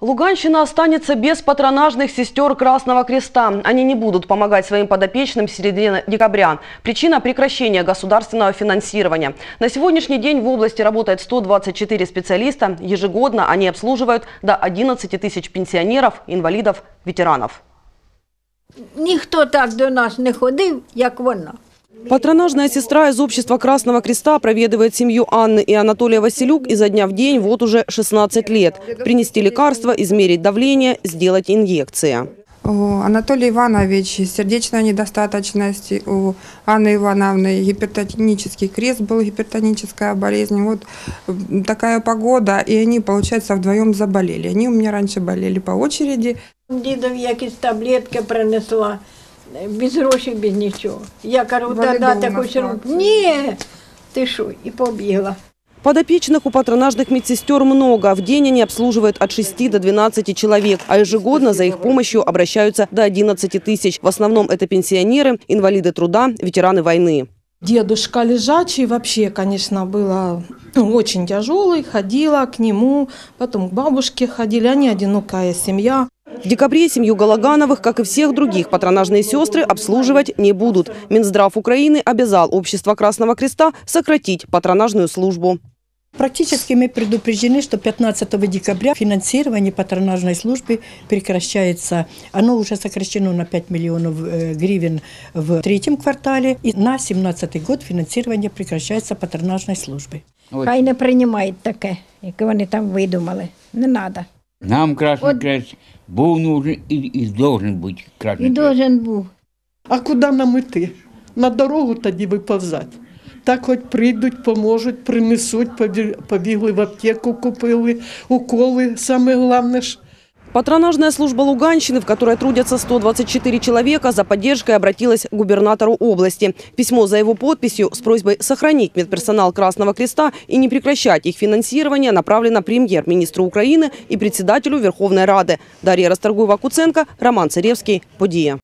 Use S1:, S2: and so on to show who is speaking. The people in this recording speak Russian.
S1: Луганщина останется без патронажных сестер Красного Креста. Они не будут помогать своим подопечным с середины декабря. Причина – прекращения государственного финансирования. На сегодняшний день в области работает 124 специалиста. Ежегодно они обслуживают до 11 тысяч пенсионеров, инвалидов, ветеранов.
S2: Ніхто так до нас не ходив, як вона.
S1: Патронажная сестра из общества Красного Креста проведывает семью Анны и Анатолия Василюк изо дня в день вот уже 16 лет. Принести лекарства, измерить давление, сделать инъекции.
S3: У Анатолия Ивановича сердечная недостаточность, у Анны Ивановны гипертонический крест был, гипертоническая болезнь. Вот такая погода, и они, получается, вдвоем заболели. Они у меня раньше болели по очереди.
S2: Дідові якісь таблетки принесла, без грошей, без нічого. Я кажу, дати хоч руку. Ні, ти що, і побігла.
S1: Подопечных у патронажных медсестер много. В день они обслуживают от 6 до 12 человек, а ежегодно за их помощью обращаются до 11 тысяч. В основном это пенсионеры, инвалиды труда, ветераны войны.
S4: Дедушка лежачий вообще, конечно, было очень тяжелый. Ходила к нему, потом к бабушке ходили. Они одинокая семья.
S1: В декабре семью Галагановых, как и всех других, патронажные сестры обслуживать не будут. Минздрав Украины обязал общество Красного Креста сократить патронажную службу.
S5: Практически мы предупреждены, что 15 декабря финансирование патронажной службы прекращается. Оно уже сокращено на 5 миллионов гривен в третьем квартале. И на 2017 год финансирование прекращается патронажной службы.
S2: Хай не приймають таке, яке вони там видумали. Не треба.
S6: Нам Красный Крест був нужен і должен бути Красный Крест.
S2: І должен був.
S7: А куди нам іти? На дорогу тоді виповзати. Так хоч прийдуть, поможуть, принесуть, побігли в аптеку, купили уколи, саме головне ж.
S1: Патронажная служба Луганщины, в которой трудятся 124 человека, за поддержкой обратилась к губернатору области. Письмо за его подписью с просьбой сохранить медперсонал Красного Креста и не прекращать их финансирование направлено премьер-министру Украины и председателю Верховной Рады. Дарья Расторгуева-Куценко, Роман Царевский, Подія.